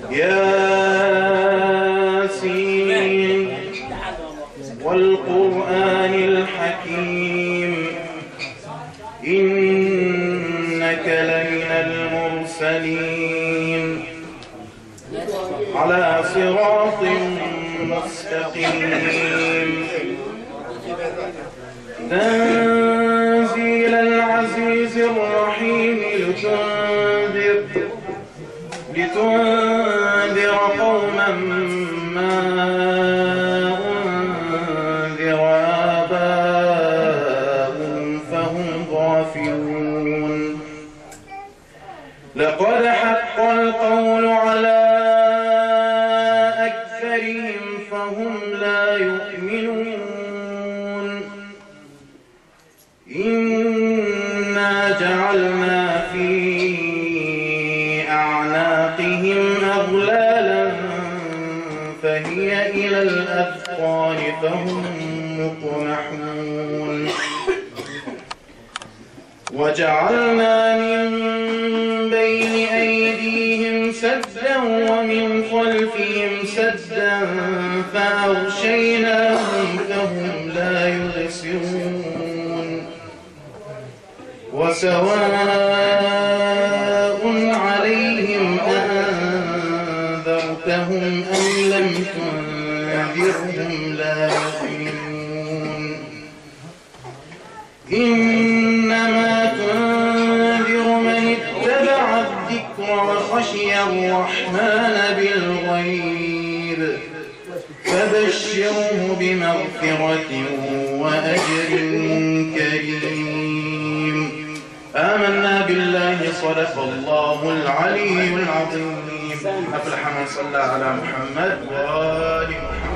ياسين والقرآن الحكيم إنك لمن المرسلين على صراط مستقيم تنزيل العزيز الرحيم لتنذر قوما ما أنذر آباؤهم فهم غافلون لقد حق القول على أكثرهم فهم لا يؤمنون إنا جعلنا في أعناقهم أغلالا فهي إلى الأذقان فهم مقمحون وجعلنا من بين أيديهم سدا ومن خلفهم سدا فأغشيناهم فهم لا يبصرون وسواء عليهم أأنذرتهم أم لم تنذرهم لا يؤمنون إنما تنذر من اتبع الذكر وخشي الرحمن بالغيب فبشره بمغفرة وأجر كريم آمنا بالله صدق الله العلي العظيم. أفلح من صلى على محمد وآل محمد.